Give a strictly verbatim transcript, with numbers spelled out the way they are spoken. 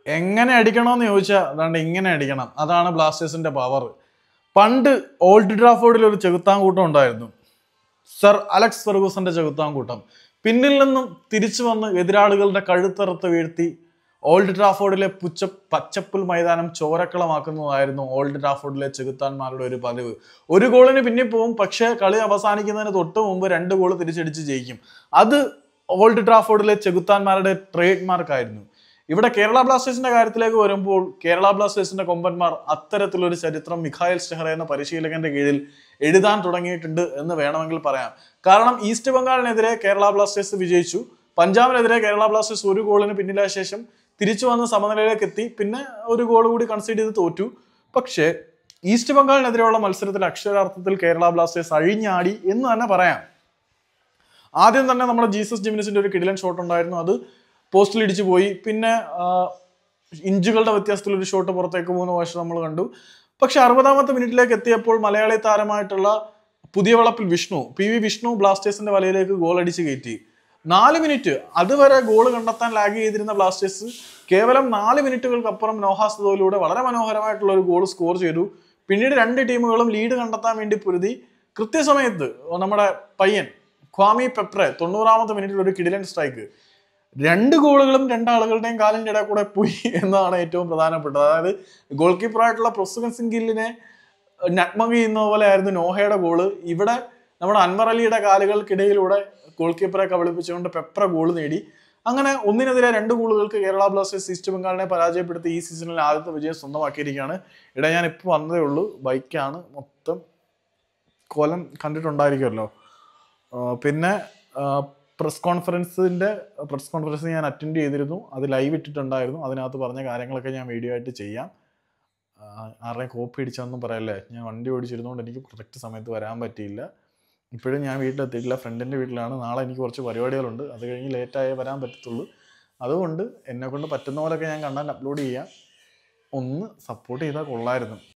എങ്ങനെ അടിക്കണമെന്ന് ചോദിച്ചാൽ അതാണ്ട് ഇങ്ങനെ അടിക്കണം. അതാണ് ബ്ലാസ്റ്റേഴ്സിന്റെ പവർ. പണ്ട് ഓൾഡ് ട്രാഫോർഡിൽ ഒരു ചെകുത്താൻകൂട്ടം ഉണ്ടായിരുന്നു. സർ അലക്സ് ഫെർഗൂസന്റെ ചെകുത്താൻകൂട്ടം. പിന്നിൽ നിന്നും തിരിച്ചു വന്ന് എതിരാളികളുടെ കഴുത്തറുത്ത് വീഴ്ത്തി ഓൾഡ് ട്രാഫോർഡിലെ പുച്ച പച്ചപ്പുൽ മൈതാനം ചോരക്കളമാക്കുന്നതായിരുന്നു ഓൾഡ് ട്രാഫോർഡിലെ ചെകുത്താന്മാരുടെ ഒരു പതിവ്. ഒരു ഗോളിന് പിന്നിൽ പോവും, പക്ഷേ കളി അവസാനിക്കുന്നതിന് തൊട്ട് മുമ്പ് രണ്ട് ഗോൾ തിരിച്ചടിച്ച് ജയിക്കും. അത് ഓൾഡ് ട്രാഫോർഡിലെ ചെകുത്താന്മാരുടെ ട്രേഡ് മാർക്കായിരുന്നു. ഇവിടെ കേരള ബ്ലാസ്റ്റേഴ്സിന്റെ കാര്യത്തിലേക്ക് വരുമ്പോൾ കേരള ബ്ലാസ്റ്റേഴ്സിന്റെ കൊമ്പന്മാർ അത്തരത്തിലൊരു ചരിത്രം മിഖായൽ സ്റ്റെഹ്റ എന്ന പരിശീലകന്റെ കീഴിൽ എഴുതാൻ തുടങ്ങിയിട്ടുണ്ട് എന്ന് വേണമെങ്കിൽ പറയാം. കാരണം ഈസ്റ്റ് ബംഗാളിനെതിരെ കേരള ബ്ലാസ്റ്റേഴ്സ് വിജയിച്ചു, പഞ്ചാബിനെതിരെ കേരള ബ്ലാസ്റ്റേഴ്സ് ഒരു ഗോളിന് പിന്നിലായ ശേഷം തിരിച്ചു വന്ന് സമനിലയിലേക്ക് എത്തി, പിന്നെ ഒരു ഗോൾ കൂടി കൺസീഡ് ചെയ്ത് തോറ്റു. പക്ഷേ ഈസ്റ്റ് ബംഗാളിനെതിരെയുള്ള മത്സരത്തിൽ അക്ഷരാർത്ഥത്തിൽ കേരള ബ്ലാസ്റ്റേഴ്സ് അഴിഞ്ഞാടി എന്ന് തന്നെ പറയാം. ആദ്യം തന്നെ നമ്മുടെ ജീസസ് ജിമിനിസിന്റെ ഒരു കിടിലൻ ഷോട്ട് ഉണ്ടായിരുന്നു, അത് പോസ്റ്റിൽ ഇടിച്ചു പോയി. പിന്നെ ഇഞ്ചുകളുടെ വ്യത്യാസത്തിൽ ഒരു ഷോട്ട് പുറത്തേക്ക് പോകുന്ന വശം നമ്മൾ കണ്ടു. പക്ഷെ അറുപതാമത്തെ മിനിറ്റിലേക്ക് എത്തിയപ്പോൾ മലയാളി താരമായിട്ടുള്ള പുതിയ വളപ്പിൽ വിഷ്ണു പി വി വിഷ്ണു ബ്ലാസ്റ്റേഴ്സിന്റെ വലയിലേക്ക് ഗോൾ അടിച്ച് കയറ്റി. നാല് മിനിറ്റ് അതുവരെ ഗോൾ കണ്ടെത്താൻ ലാഗ് ചെയ്തിരുന്ന ബ്ലാസ്റ്റേഴ്സ് കേവലം നാല് മിനിറ്റുകൾക്കപ്പുറം നോഹാസ്തോയിലൂടെ വളരെ മനോഹരമായിട്ടുള്ള ഒരു ഗോൾ സ്കോർ ചെയ്തു. പിന്നീട് രണ്ട് ടീമുകളും ലീഡ് കണ്ടെത്താൻ വേണ്ടി പൊരുതി. കൃത്യസമയത്ത് നമ്മുടെ പയ്യൻ ക്വാമി പെപ്രെ തൊണ്ണൂറാമത്തെ മിനിറ്റിൽ ഒരു കിടിലൻ സ്ട്രൈക്ക്. രണ്ട് ഗോളുകളും രണ്ടാളുകളുടെയും കാലിൻ്റെ ഇടയിൽ കൂടെ പോയി എന്നതാണ് ഏറ്റവും പ്രധാനപ്പെട്ടത്. അതായത് ഗോൾ കീപ്പറായിട്ടുള്ള പ്രൊസുഗൻ ഗില്ലിനെ നഗ്മഗ് ചെയ്യുന്ന പോലെ ആയിരുന്നു നോഹയുടെ ഗോള്. ഇവിടെ നമ്മുടെ അൻവർ അലിയുടെ കാലുകൾക്കിടയിലൂടെ ഗോൾ കീപ്പറെ കബളിപ്പിച്ചുകൊണ്ട് പെപ്ര ഗോൾ നേടി. അങ്ങനെ ഒന്നിനെതിരെ രണ്ട് ഗോളുകൾക്ക് കേരള ബ്ലാസ്റ്റേഴ്സ് ഈസ്റ്റ് ബംഗാളിനെ പരാജയപ്പെടുത്തി ഈ സീസണിൽ ആദ്യത്തെ വിജയം സ്വന്തമാക്കിയിരിക്കുകയാണ്. ഇവിടെ ഞാൻ ഇപ്പോൾ വന്നതേ ഉള്ളൂ, ബൈക്കാണ്, മൊത്തം കൊലം കണ്ടിട്ടുണ്ടായിരിക്കുമല്ലോ. പിന്നെ പ്രസ് കോൺഫറൻസിൻ്റെ പ്രസ് കോൺഫറൻസ് ഞാൻ അറ്റൻഡ് ചെയ്തിരുന്നു, അത് ലൈവ് ഇട്ടിട്ടുണ്ടായിരുന്നു. അതിനകത്ത് പറഞ്ഞ കാര്യങ്ങളൊക്കെ ഞാൻ വീഡിയോ ആയിട്ട് ചെയ്യാം. ആരുടെയും കോപ്പി അടിച്ചാന്നും പറയല്ലേ, ഞാൻ വണ്ടി ഓടിച്ചിരുന്നതുകൊണ്ട് എനിക്ക് കറക്റ്റ് സമയത്ത് വരാൻ പറ്റിയില്ല. ഇപ്പോഴും ഞാൻ വീട്ടിലെത്തിയിട്ടില്ല, ഫ്രണ്ടിൻ്റെ വീട്ടിലാണ്. നാളെ എനിക്ക് കുറച്ച് പരിപാടികളുണ്ട്, അത് കഴിഞ്ഞ് ലേറ്റായേ വരാൻ പറ്റത്തുള്ളൂ. അതുകൊണ്ട് എന്നെക്കൊണ്ട് പറ്റുന്ന പോലെയൊക്കെ ഞാൻ കണ്ടന്റ് അപ്ലോഡ് ചെയ്യാം. ഒന്ന് സപ്പോർട്ട് ചെയ്താൽ കൊള്ളായിരുന്നു.